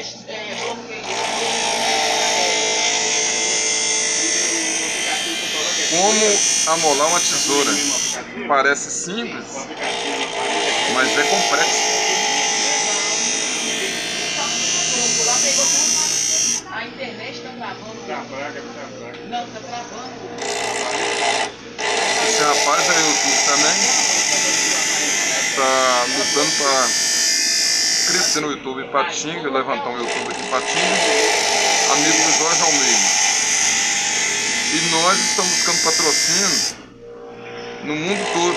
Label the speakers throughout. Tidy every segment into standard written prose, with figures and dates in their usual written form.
Speaker 1: Como amolar uma tesoura. Parece simples, mas é complexo.
Speaker 2: A internet está travando. Não, está travando.
Speaker 1: Esse rapaz é YouTube também. Está lutando para crescer no YouTube Ipatinga, levantar um YouTube aqui em Ipatinga. Amigo do Jorge Almeida. E nós estamos buscando patrocínio no mundo todo.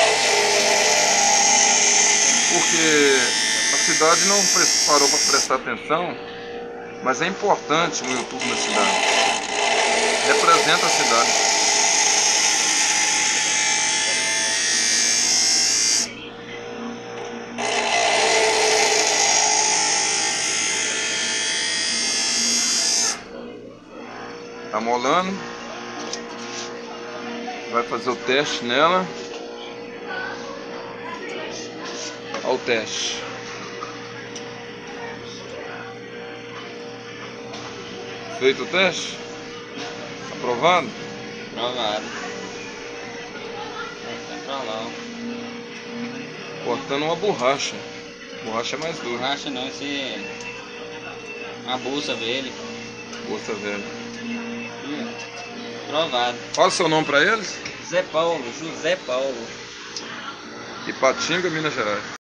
Speaker 1: Porque a cidade não parou para prestar atenção, mas é importante um YouTube na cidade. Representa a cidade. Tá molando. Vai fazer o teste nela. Olha o teste. Feito o teste? Aprovado?
Speaker 3: Aprovado. Tá pra lá, ó.
Speaker 1: Cortando uma borracha. Borracha é mais dura.
Speaker 3: Borracha não, esse... uma bolsa velha.
Speaker 1: Bolsa velha.
Speaker 3: Aprovado.
Speaker 1: Fala o seu nome pra eles.
Speaker 3: José Paulo.
Speaker 1: Ipatinga, Minas Gerais.